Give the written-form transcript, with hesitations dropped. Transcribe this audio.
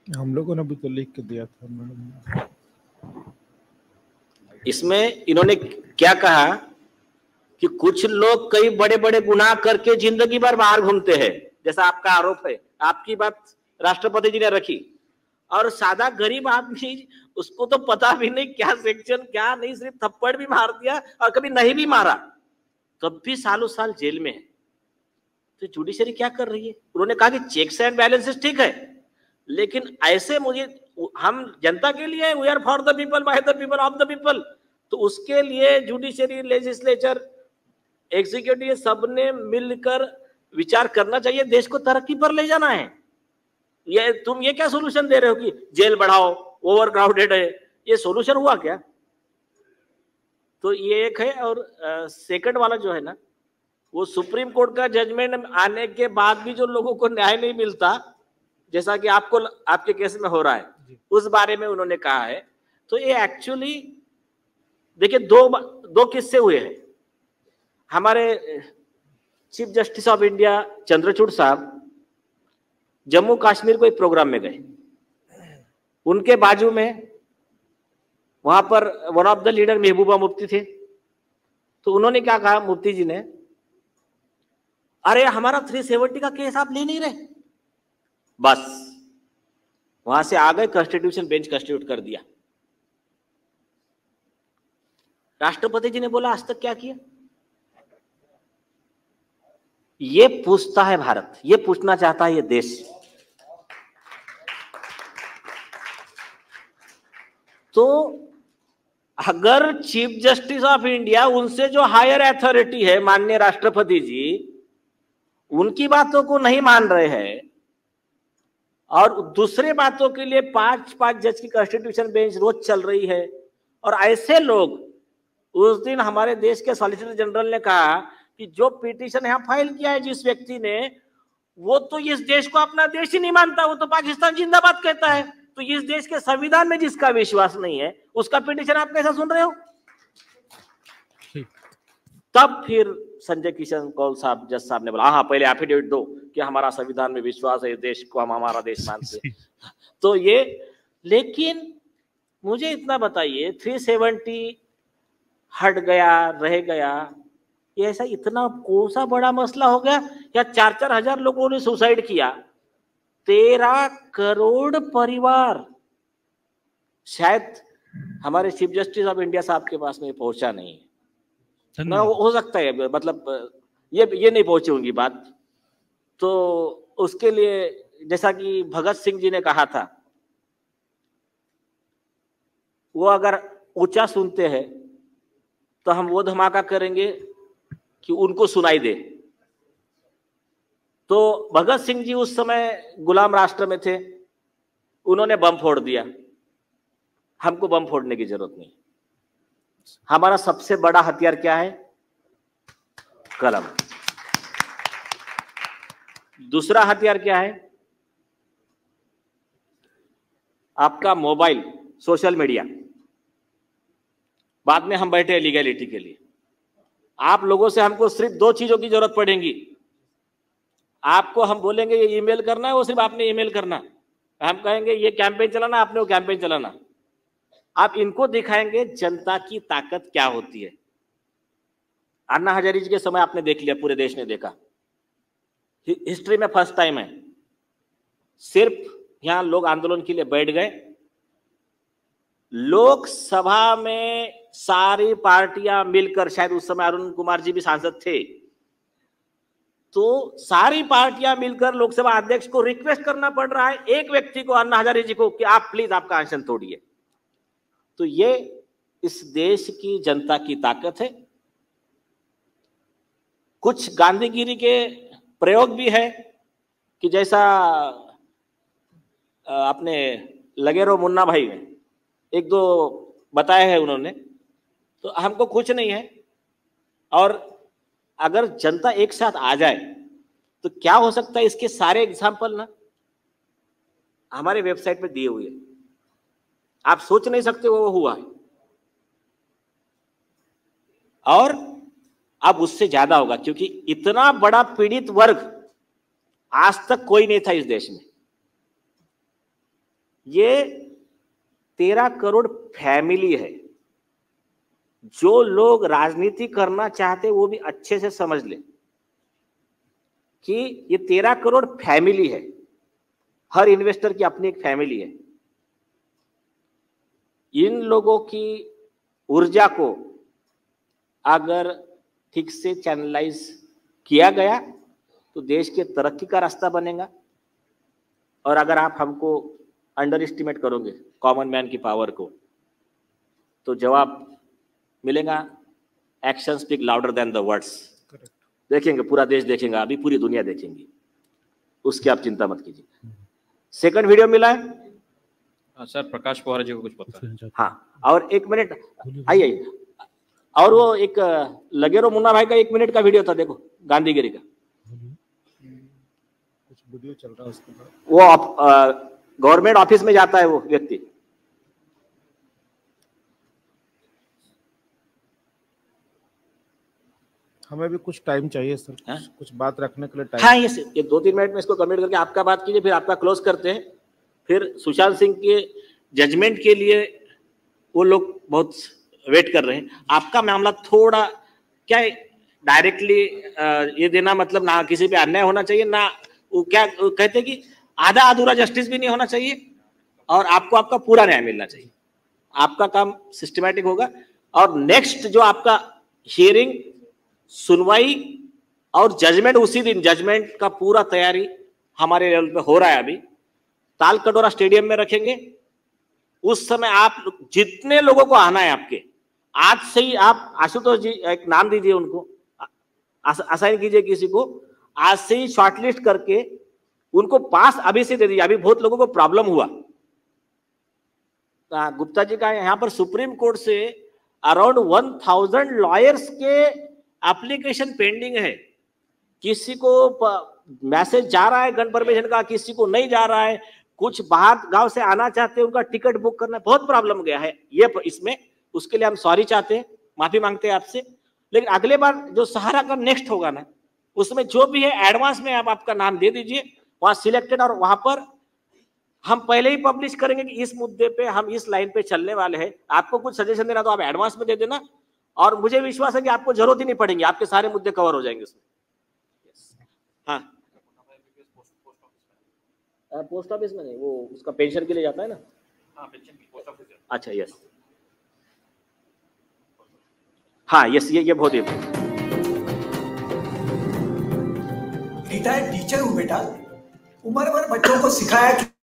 हम लोगों ने भी तो लिख के दिया था मैडम। इसमें इन्होंने क्या कहा कि कुछ लोग कई बड़े बड़े गुनाह करके जिंदगी भर बाहर घूमते हैं, जैसा आपका आरोप है, आपकी बात राष्ट्रपति जी ने रखी, और सादा गरीब आदमी उसको तो पता भी नहीं क्या सेक्शन क्या नहीं, सिर्फ थप्पड़ भी मार दिया और कभी नहीं भी मारा, तब भी सालों साल जेल में है। तो जुडिशरी क्या कर रही है? उन्होंने कहा कि चेक्स एंड बैलेंसेस ठीक है, लेकिन ऐसे मुझे, हम जनता के लिए, we are for the people, by the people, of the people, तो उसके लिए जुडिशरी, लेजिस्लेचर, एग्जीक्यूटिव सबने मिलकर विचार करना चाहिए, देश को तरक्की पर ले जाना है। ये तुम ये क्या सोल्यूशन दे रहे हो कि जेल बढ़ाओ, ओवर क्राउडेड है, ये सोल्यूशन हुआ क्या? तो ये एक है। और सेकंड वाला जो है ना, वो सुप्रीम कोर्ट का जजमेंट आने के बाद भी जो लोगों को न्याय नहीं मिलता, जैसा कि आपको आपके केस में हो रहा है, उस बारे में उन्होंने कहा है। तो ये एक्चुअली देखिए, दो किस्से हुए हैं। हमारे chief justice of India Chandrachud साहब जम्मू कश्मीर को एक प्रोग्राम में गए, उनके बाजू में वहां पर one of the leader Mehbooba Mufti थे। तो उन्होंने क्या कहा, मुफ्ती जी ने, अरे हमारा 370 का केस आप ले नहीं रहे, बस वहां से आ गए, कॉन्स्टिट्यूशन बेंच कॉन्स्टिट्यूट कर दिया। राष्ट्रपति जी ने बोला आज तक क्या किया? ये पूछता है भारत, ये पूछना चाहता है ये देश। तो अगर चीफ जस्टिस ऑफ इंडिया, उनसे जो हायर अथॉरिटी है माननीय राष्ट्रपति जी, उनकी बातों को नहीं मान रहे हैं और दूसरे बातों के लिए 5 जज की कॉन्स्टिट्यूशन बेंच रोज चल रही है, और ऐसे लोग, उस दिन हमारे देश के सॉलिसिटर जनरल ने कहा कि जो पिटीशन यहां फाइल किया है जिस व्यक्ति ने, वो तो इस देश को अपना देश ही नहीं मानता, वो तो पाकिस्तान जिंदाबाद कहता है। तो इस देश के संविधान में जिसका विश्वास नहीं है, उसका पिटीशन आप कैसा सुन रहे हो? तब फिर संजय किशन कौल साहब, जज साहब ने बोला, हाँ पहले एफिडेविट दो कि हमारा संविधान में विश्वास है, इस देश को हम हमारा देश मानते हैं। तो ये, लेकिन मुझे इतना बताइए, 370 हट गया, रह गया, ये ऐसा इतना कौन सा बड़ा मसला हो गया? या 4-4 हजार लोगों ने सुसाइड किया, 13 करोड़ परिवार, शायद हमारे चीफ जस्टिस ऑफ इंडिया साहब के पास में पहुंचा नहीं है ना, हो सकता है, मतलब ये नहीं पहुंची होंगी बात। तो उसके लिए, जैसा कि भगत सिंह जी ने कहा था, वो अगर ऊंचा सुनते हैं तो हम वो धमाका करेंगे कि उनको सुनाई दे। तो भगत सिंह जी उस समय गुलाम राष्ट्र में थे, उन्होंने बम फोड़ दिया। हमको बम फोड़ने की जरूरत नहीं। हमारा सबसे बड़ा हथियार क्या है? कलम। दूसरा हथियार क्या है? आपका मोबाइल, सोशल मीडिया। बाद में हम बैठे हैं लीगैलिटी के लिए। आप लोगों से हमको सिर्फ 2 चीजों की जरूरत पड़ेगी। आपको हम बोलेंगे ये ईमेल करना है, वो सिर्फ आपने ईमेल करना। हम कहेंगे ये कैंपेन चलाना, आपने वो कैंपेन चलाना। आप इनको दिखाएंगे जनता की ताकत क्या होती है। अन्ना हजारे जी के समय आपने देख लिया, पूरे देश ने देखा, हिस्ट्री में फर्स्ट टाइम है, सिर्फ यहां लोग आंदोलन के लिए बैठ गए, लोकसभा में सारी पार्टियां मिलकर, शायद उस समय अरुण कुमार जी भी सांसद थे, तो सारी पार्टियां मिलकर लोकसभा अध्यक्ष को रिक्वेस्ट करना पड़ रहा है, एक व्यक्ति को, अन्ना हजारे जी को, कि आप प्लीज आपका अनशन तोड़िए। तो ये इस देश की जनता की ताकत है। कुछ गांधीगिरी के प्रयोग भी है कि जैसा अपने लगेरो मुन्ना भाई ने 1-2 बताए हैं उन्होंने, तो हमको कुछ नहीं है। और अगर जनता एक साथ आ जाए तो क्या हो सकता है, इसके सारे एग्जाम्पल ना हमारे वेबसाइट पे दिए हुए हैं, आप सोच नहीं सकते वो हुआ है। और अब उससे ज्यादा होगा, क्योंकि इतना बड़ा पीड़ित वर्ग आज तक कोई नहीं था इस देश में। ये 13 करोड़ फैमिली है। जो लोग राजनीति करना चाहते वो भी अच्छे से समझ ले कि ये 13 करोड़ फैमिली है। हर इन्वेस्टर की अपनी एक फैमिली है। इन लोगों की ऊर्जा को अगर ठीक से चैनलाइज किया गया तो देश के तरक्की का रास्ता बनेगा। और अगर आप हमको अंडर एस्टिमेट करोगे कॉमन मैन की पावर को, तो जवाब मिलेगा action speak louder than the words. देखेंगे, पूरा देश देखेगा, अभी पूरी दुनिया देखेंगी, उसकी आप चिंता मत कीजिए। सेकंड वीडियो मिला है सर, प्रकाश पवार जी को कुछ पता है? हाँ, और 1 मिनट आइए। और वो एक लगेरो मुन्ना भाई का 1 मिनट का वीडियो था, देखो, गांधीगिरी का। कुछ वीडियो चल रहा है उसके बाद। वो गवर्नमेंट ऑफिस में जाता है वो व्यक्ति। हमें भी कुछ टाइम चाहिए सर, कुछ बात रखने के लिए टाइम। हाँ, ये 2-3 मिनट में इसको कमेंट करके आपका बात कीजिए, फिर आपका क्लोज करते हैं। फिर सुशांत सिंह के जजमेंट के लिए वो लोग बहुत वेट कर रहे हैं। आपका मामला थोड़ा क्या है, डायरेक्टली ये देना मतलब ना किसी पे अन्याय होना चाहिए, ना वो क्या कहते हैं कि आधा अधूरा जस्टिस भी नहीं होना चाहिए, और आपको आपका पूरा न्याय मिलना चाहिए। आपका काम सिस्टमैटिक होगा। और नेक्स्ट जो आपका हियरिंग, सुनवाई और जजमेंट, उसी दिन जजमेंट का पूरा तैयारी हमारे लेवल पे हो रहा है। अभी तालकटोरा स्टेडियम में रखेंगे। उस समय आप जितने लोगों को आना है आपके, आज से ही आप आशुतोष जी एक नाम दीजिए, उनको असाइन कीजिए किसी को, आज से ही शॉर्टलिस्ट करके उनको पास अभी से दे दीजिए। अभी बहुत लोगों को प्रॉब्लम हुआ। गुप्ता जी का यहाँ पर सुप्रीम कोर्ट से अराउंड 1000 लॉयर्स के एप्लीकेशन पेंडिंग है। किसी को मैसेज जा रहा है गन परमिशन का, किसी को नहीं जा रहा है। कुछ बाहर गांव से आना चाहते हैं, उनका टिकट बुक करना, बहुत प्रॉब्लम गया है ये इसमें। उसके लिए हम सॉरी चाहते हैं, माफी मांगते हैं आपसे। लेकिन अगले बार जो सहारा का नेक्स्ट होगा ना, उसमें जो भी है एडवांस में आप आपका नाम दे दीजिए, वहां सिलेक्टेड। और वहां पर हम पहले ही पब्लिश करेंगे कि इस मुद्दे पे हम इस लाइन पे चलने वाले हैं। आपको कुछ सजेशन देना तो आप एडवांस में दे देना, और मुझे विश्वास है कि आपको जरूरत ही नहीं पड़ेगी, आपके सारे मुद्दे कवर हो जाएंगे उसमें। हाँ, पोस्ट ऑफिस में नहीं, वो उसका पेंशन के लिए जाता है ना। हाँ, पेंशन की पोस्ट ऑफिस। अच्छा, यस, हाँ, यस, ये बहुत ही रिटायर्ड टीचर हूँ बेटा। उम्र भर बच्चों को सिखाया कि